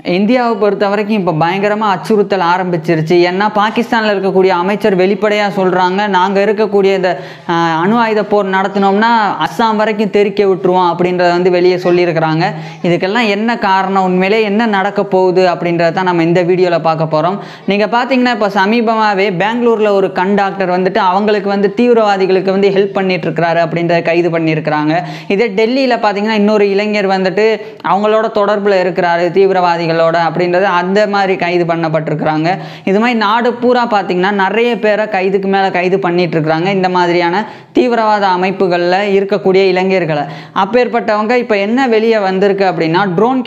இந்தியாவை பொறுத்த வரைக்கும் இப்போ பயங்கரமாக அச்சுறுத்தல் ஆரம்பிச்சிருச்சு. ஏன்னா பாகிஸ்தானில் இருக்கக்கூடிய அமைச்சர் வெளிப்படையாக சொல்கிறாங்க, நாங்கள் இருக்கக்கூடிய இந்த அணு ஆயுத போர் நடத்தினோம்னா அஸ்ஸாம் வரைக்கும் தெறிக்க விட்டுருவோம் அப்படின்றத வந்து வெளியே சொல்லியிருக்கிறாங்க. இதுக்கெல்லாம் என்ன காரணம், உண்மையிலே என்ன நடக்க போகுது அப்படின்றத தான் நம்ம இந்த வீடியோவில் பார்க்க போகிறோம். நீங்கள் பார்த்தீங்கன்னா இப்போ சமீபமாகவே பெங்களூரில் ஒரு கண் டாக்டர் வந்துட்டு அவங்களுக்கு வந்து தீவிரவாதிகளுக்கு வந்து ஹெல்ப் பண்ணிட்டு இருக்கிறாரு அப்படின்றத கைது பண்ணியிருக்கிறாங்க. இதே டெல்லியில் பார்த்தீங்கன்னா இன்னொரு இளைஞர் வந்துட்டு அவங்களோட தொடர்பில் இருக்கிறாரு தீவிரவாதிகளோட அப்படின்றது அந்த மாதிரி கைது பண்ணப்பட்டிருக்கிறாங்க. இது மாதிரி நாடு பூரா பார்த்தீங்கன்னா நிறைய பேரை கைதுக்கு மேலே கைது பண்ணிட்டு இருக்கிறாங்க இந்த மாதிரியான தீவிரவாத அமைப்புகளில் இருக்கக்கூடிய இளைஞர்களை. அப்பேற்பட்டவங்க இப்போ என்ன வெளியே வந்திருக்கு அப்படின்னா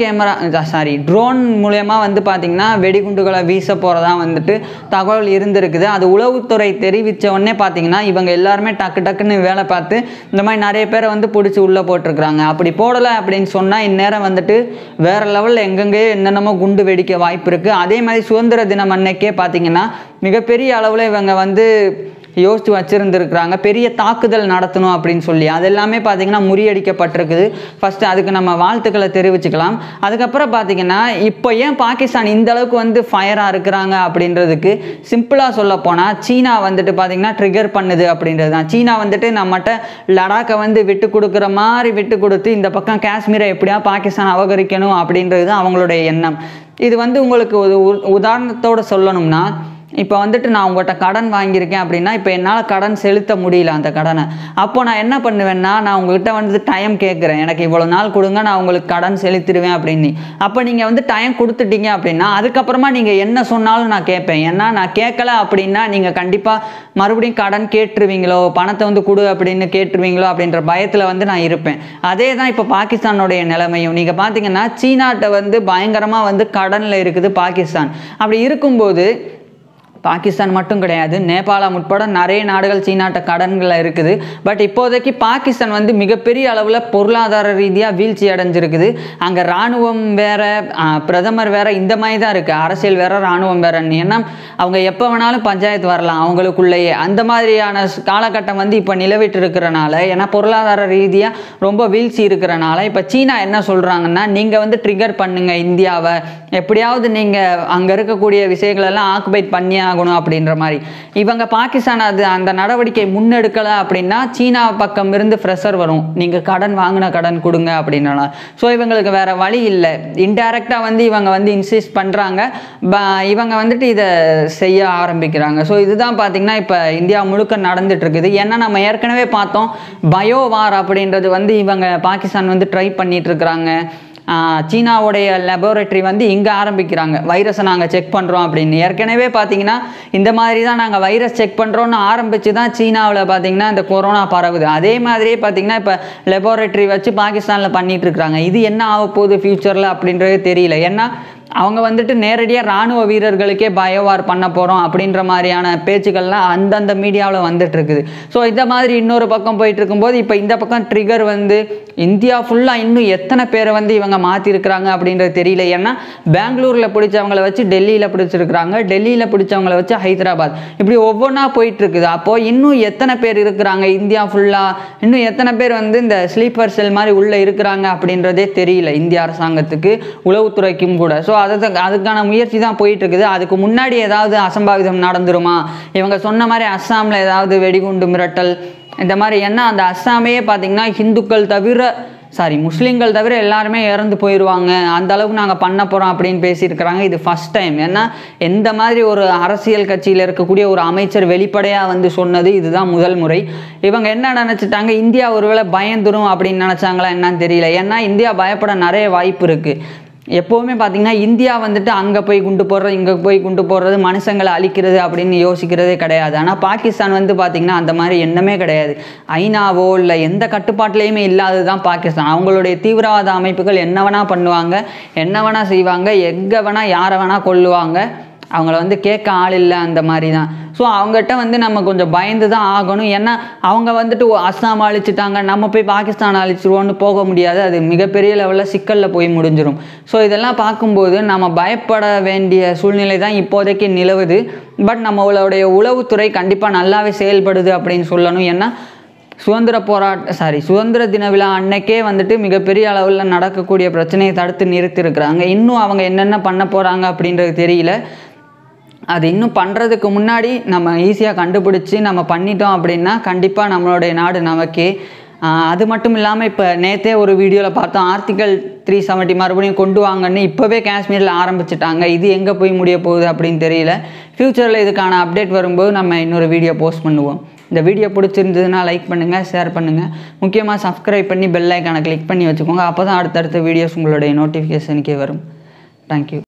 ட்ரோன் மூலயமா வந்து பார்த்தீங்கன்னா வெடிகுண்டுகளை வீச போகிறதா வந்துட்டு தகவல் இருந்திருக்குது. அது உளவுத்துறை தெரிவித்த உடனே பார்த்தீங்கன்னா இவங்க எல்லாருமே டக்குன்னு வேலை பார்த்து இந்த மாதிரி நிறைய பேரை வந்து பிடிச்சி உள்ளே போட்டிருக்கிறாங்க. அப்படி போடலை அப்படின்னு சொன்னால் இந்நேரம் வந்துட்டு வேற லெவலில் எங்கெங்கே என்னென்னமோ குண்டு வெடிக்க வாய்ப்பு இருக்குது. அதே மாதிரி சுதந்திர தினம் அன்னைக்கே பார்த்தீங்கன்னா மிகப்பெரிய அளவில் இவங்க வந்து யோசித்து வச்சுருந்துருக்குறாங்க பெரிய தாக்குதல் நடத்தணும் அப்படின்னு சொல்லி. அது எல்லாமே பார்த்திங்கன்னா முறியடிக்கப்பட்டிருக்குது. ஃபஸ்ட்டு அதுக்கு நம்ம வாழ்த்துக்களை தெரிவிச்சுக்கலாம். அதுக்கப்புறம் பார்த்திங்கன்னா இப்போ ஏன் பாகிஸ்தான் இந்த அளவுக்கு வந்து ஃபயராக இருக்கிறாங்க அப்படின்றதுக்கு சிம்பிளாக சொல்ல போனால் சீனா வந்துட்டு பார்த்திங்கன்னா ட்ரிகர் பண்ணுது அப்படின்றது தான். சீனா வந்துட்டு நம்மகிட்ட லடாக்கை வந்து விட்டு கொடுக்குற மாதிரி விட்டு கொடுத்து இந்த பக்கம் காஷ்மீரை எப்படியா பாகிஸ்தான் அபகரிக்கணும் அப்படின்றது தான் அவங்களுடைய எண்ணம். இது வந்து உங்களுக்கு ஒரு உதாரணத்தோடு சொல்லணும்னா, இப்போ வந்துட்டு நான் உங்கள்கிட்ட கடன் வாங்கியிருக்கேன் அப்படின்னா இப்போ என்னால் கடன் செலுத்த முடியல அந்த கடனை. அப்போ நான் என்ன பண்ணுவேன்னா, நான் உங்கள்கிட்ட வந்து டைம் கேட்குறேன், எனக்கு இவ்வளோ நாள் கொடுங்க, நான் உங்களுக்கு கடன் செலுத்திடுவேன் அப்படின்னு. அப்போ நீங்கள் வந்து டைம் கொடுத்துட்டீங்க அப்படின்னா அதுக்கப்புறமா நீங்கள் என்ன சொன்னாலும் நான் கேட்பேன். ஏன்னா நான் கேட்கல அப்படின்னா நீங்கள் கண்டிப்பாக மறுபடியும் கடன் கேட்டுருவீங்களோ, பணத்தை வந்து கொடு அப்படின்னு கேட்டுருவீங்களோ அப்படின்ற பயத்தில் வந்து நான் இருப்பேன். அதே தான் இப்போ பாகிஸ்தானுடைய நிலைமையும். நீங்கள் பார்த்தீங்கன்னா சீனாட்ட வந்து பயங்கரமாக வந்து கடனில் இருக்குது பாகிஸ்தான். அப்படி இருக்கும்போது பாகிஸ்தான் மட்டும் கிடையாது, நேபாளம் உட்பட நிறைய நாடுகள் சீனாட்ட கடன்களில் இருக்குது. பட் இப்போதைக்கு பாகிஸ்தான் வந்து மிகப்பெரிய அளவில் பொருளாதார ரீதியாக வீழ்ச்சி அடைஞ்சிருக்குது. அங்கே இராணுவம் வேற, பிரதமர் வேற, இந்த மாதிரி தான் இருக்குது. அரசியல் வேற, இராணுவம் வேறன்னு. ஏன்னா அவங்க எப்போ வேணாலும் பஞ்சாயத்து வரலாம் அவங்களுக்குள்ளேயே. அந்த மாதிரியான காலகட்டம் வந்து இப்போ நிலவிட்டு இருக்கிறனால, ஏன்னா பொருளாதார ரீதியாக ரொம்ப வீழ்ச்சி இருக்கிறனால இப்போ சீனா என்ன சொல்கிறாங்கன்னா, நீங்கள் வந்து ட்ரிகர் பண்ணுங்க இந்தியாவை, எப்படியாவது நீங்கள் அங்கே இருக்கக்கூடிய விஷயங்களெல்லாம் ஆக்குபைட் பண்ணி ஆகணும் அப்படின்ற மாதிரி. இவங்க பாகிஸ்தான் அந்த நடவடிக்கை முன்னெடுக்கலை அப்படின்னா சீனா பக்கம் இருந்து ப்ரெஷர் வரும், நீங்கள் கடன் வாங்கின கடன் கொடுங்க அப்படின்னா. ஸோ இவங்களுக்கு வேற வழி இல்லை. இன்டைரக்டாக வந்து இவங்க வந்து இன்சிஸ்ட் பண்ணுறாங்க, இவங்க வந்துட்டு இதை செய்ய ஆரம்பிக்கிறாங்க. ஸோ இதுதான் பார்த்தீங்கன்னா இப்போ இந்தியா முழுக்க நடந்துட்டு இருக்குது. ஏன்னா நம்ம ஏற்கனவே பார்த்தோம் பயோ வார் அப்படின்றது வந்து இவங்க பாகிஸ்தான் வந்து ட்ரை பண்ணிட்டு இருக்கிறாங்க. சீனாவுடைய லெபோரட்டரி வந்து இங்கே ஆரம்பிக்கிறாங்க, வைரஸை நாங்கள் செக் பண்ணுறோம் அப்படின்னு. ஏற்கனவே பார்த்தீங்கன்னா இந்த மாதிரி தான் நாங்கள் வைரஸ் செக் பண்ணுறோன்னு ஆரம்பித்து தான் சீனாவில் பார்த்தீங்கன்னா இந்த கொரோனா பரவுது. அதே மாதிரியே பார்த்தீங்கன்னா இப்போ லெபோரட்டரி வச்சு பாகிஸ்தானில் பண்ணிகிட்டு இருக்கிறாங்க. இது என்ன ஆக போகுது ஃப்யூச்சரில் அப்படின்றது தெரியல. ஏன்னா அவங்க வந்துட்டு நேரடியாக இராணுவ வீரர்களுக்கே பயோவார் பண்ண போகிறோம் அப்படின்ற மாதிரியான பேச்சுக்கள்லாம் அந்தந்த மீடியாவில் வந்துட்டு இருக்குது. ஸோ இந்த மாதிரி இன்னொரு பக்கம் போயிட்டு இருக்கும்போது இப்போ இந்த பக்கம் ட்ரிகர் வந்து இந்தியா ஃபுல்லாக இன்னும் எத்தனை பேரை வந்து இவங்க மாற்றிருக்கிறாங்க அப்படின்றது தெரியல. ஏன்னா பெங்களூரில் பிடிச்சவங்களை வச்சு டெல்லியில் பிடிச்சிருக்கிறாங்க, டெல்லியில் பிடிச்சவங்களை வச்சு ஹைதராபாத், இப்படி ஒவ்வொன்றா போயிட்டு இருக்குது. அப்போது இன்னும் எத்தனை பேர் இருக்கிறாங்க இந்தியா ஃபுல்லாக, இன்னும் எத்தனை பேர் வந்து இந்த ஸ்லீப்பர் செல் மாதிரி உள்ளே இருக்கிறாங்க அப்படின்றதே தெரியல இந்திய அரசாங்கத்துக்கு, உளவுத்துறைக்கும் கூட. ஸோ அதுக்கான முயற்சி தான் போயிட்டு இருக்குது. அதுக்கு முன்னாடி ஏதாவது அசம்பாவிதம் நடந்துருமா, இவங்க சொன்ன மாதிரி அஸ்ஸாமில் ஏதாவது வெடிகுண்டு மிரட்டல் இந்த மாதிரி. ஏன்னா அந்த அஸ்ஸாமையே பார்த்தீங்கன்னா முஸ்லீம்கள் தவிர எல்லாருமே இறந்து போயிடுவாங்க, அந்த அளவுக்கு நாங்கள் பண்ண போகிறோம் அப்படின்னு பேசியிருக்கிறாங்க. இது ஃபஸ்ட் டைம். ஏன்னா எந்த மாதிரி ஒரு அரசியல் கட்சியில் இருக்கக்கூடிய ஒரு அமைச்சர் வெளிப்படையாக வந்து சொன்னது இதுதான் முதல் முறை. இவங்க என்ன நினச்சிட்டாங்க, இந்தியா ஒருவேளை பயந்துரும் அப்படின்னு நினச்சாங்களா என்னன்னு தெரியல. ஏன்னா இந்தியா பயப்பட நிறைய வாய்ப்பு இருக்குது. எப்போவுமே பார்த்திங்கன்னா இந்தியா வந்துட்டு அங்கே போய் குண்டு போடுறது, இங்கே போய் குண்டு போடுறது, மனுஷங்களை அழிக்கிறது அப்படின்னு யோசிக்கிறதே கிடையாது. ஆனால் பாகிஸ்தான் வந்து பார்த்திங்கன்னா அந்த மாதிரி எண்ணமே கிடையாது. ஐநாவோ இல்லை எந்த கட்டுப்பாட்டிலையுமே இல்லாதது தான் பாகிஸ்தான். அவங்களுடைய தீவிரவாத அமைப்புகள் என்ன வேணால் பண்ணுவாங்க, என்ன வேணால் செய்வாங்க, எங்கே வேணால் யாரை வேணால் கொல்லுவாங்க, அவங்கள வந்து கேட்க ஆள் இல்லை, அந்த மாதிரி தான். ஸோ அவங்ககிட்ட வந்து நம்ம கொஞ்சம் பயந்து தான் ஆகணும். ஏன்னா அவங்க வந்துட்டு அஸ்ஸாம் அழிச்சிட்டாங்க, நம்ம போய் பாகிஸ்தான் அழிச்சிருவோன்னு போக முடியாது. அது மிகப்பெரிய லெவலில் சிக்கலில் போய் முடிஞ்சிடும். ஸோ இதெல்லாம் பார்க்கும்போது நம்ம பயப்பட வேண்டிய சூழ்நிலை தான் இப்போதைக்கு நிலவுது. பட் நம்மளுடைய உளவுத்துறை கண்டிப்பாக நல்லாவே செயல்படுது அப்படின்னு சொல்லணும். ஏன்னா சுதந்திர தின விழா அன்னைக்கே வந்துட்டு மிகப்பெரிய அளவில் நடக்கக்கூடிய பிரச்சனையை தடுத்து நிறுத்தியிருக்கிறாங்க. இன்னும் அவங்க என்னென்ன பண்ண போகிறாங்க அப்படின்றது தெரியல. அது இன்னும் பண்ணுறதுக்கு முன்னாடி நம்ம ஈஸியாக கண்டுபிடிச்சி நம்ம பண்ணிட்டோம் அப்படின்னா கண்டிப்பாக நம்மளுடைய நாடு நமக்கே. அது மட்டும் இல்லாமல் இப்போ நேற்றே ஒரு வீடியோவில் பார்த்தோம், ஆர்டிகல் 370 மறுபடியும் கொண்டு வாங்கன்னு இப்போவே காஷ்மீரில் ஆரம்பிச்சிட்டாங்க. இது எங்கே போய் முடிய போகுது அப்படின்னு தெரியல. ஃப்யூச்சரில் இதுக்கான அப்டேட் வரும்போது நம்ம இன்னொரு வீடியோ போஸ்ட் பண்ணுவோம். இந்த வீடியோ பிடிச்சிருந்ததுன்னா லைக் பண்ணுங்கள், ஷேர் பண்ணுங்கள், முக்கியமாக சப்ஸ்கிரைப் பண்ணி பெல் ஐக்கானை கிளிக் பண்ணி வச்சுக்கோங்க. அப்போ தான் அடுத்தடுத்த வீடியோஸ் உங்களுடைய நோட்டிஃபிகேஷனுக்கே வரும். தேங்க்யூ.